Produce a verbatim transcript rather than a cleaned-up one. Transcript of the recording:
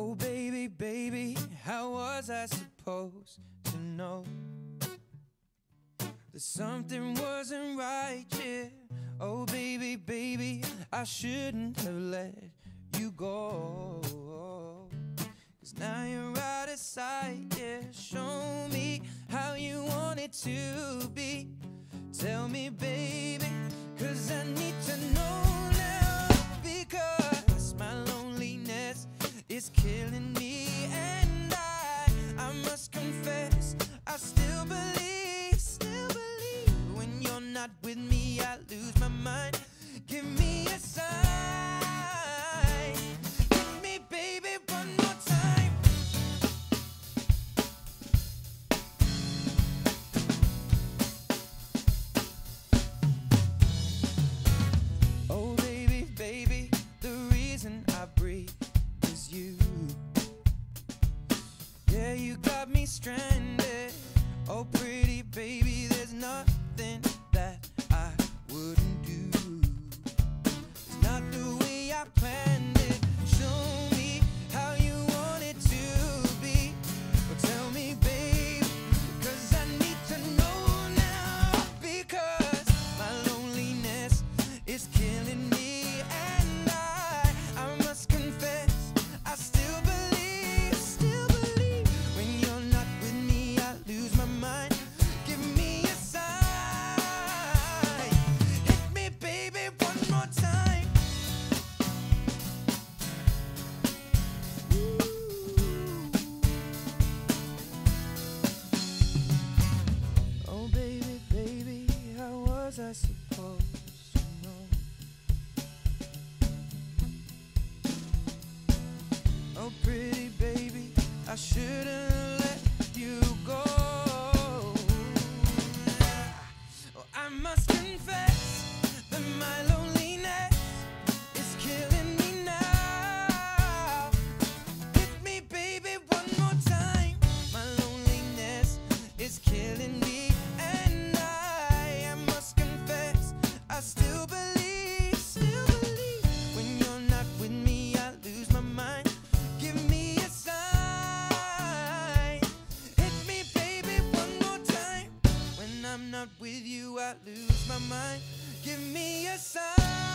Oh baby, baby, how was I supposed to know that something wasn't right, yeah? Oh baby, baby, I shouldn't have let you go, 'cause now you're out of sight, yeah. Show me how you want it to be. Tell me, baby, 'cause I need to know now, because my loneliness is killing me, and I, I must confess, I still believe, still believe. When you're not with me, I lose my mind. Give me a sign. Hit me, baby, one more time. Oh baby, baby, the reason I breathe is you. Yeah, you got me stranded. Oh pretty baby, there's nothing that I wouldn't do. It's not the way I planned it. Show me how you want it to be. Well, tell me, babe, 'cause I need to know now, because my loneliness is killing me, and I, I must confess, I still believe, still believe. When you're not with me, I lose my mind. Give me a sign. Hit me, baby, one more time. Ooh. Oh baby, baby, how was I supposed to know? Oh pretty baby, I shouldn't let you go. Oh, I must confess that my loneliness is killing me now. Hit me, baby, one more time. My loneliness is killing me, and I, I must confess, I still believe, still believe. When you're not with me, I lose my mind. Give me a sign. Hit me, baby, one more time. When I'm not with you, I lose my mind. Give me a sign.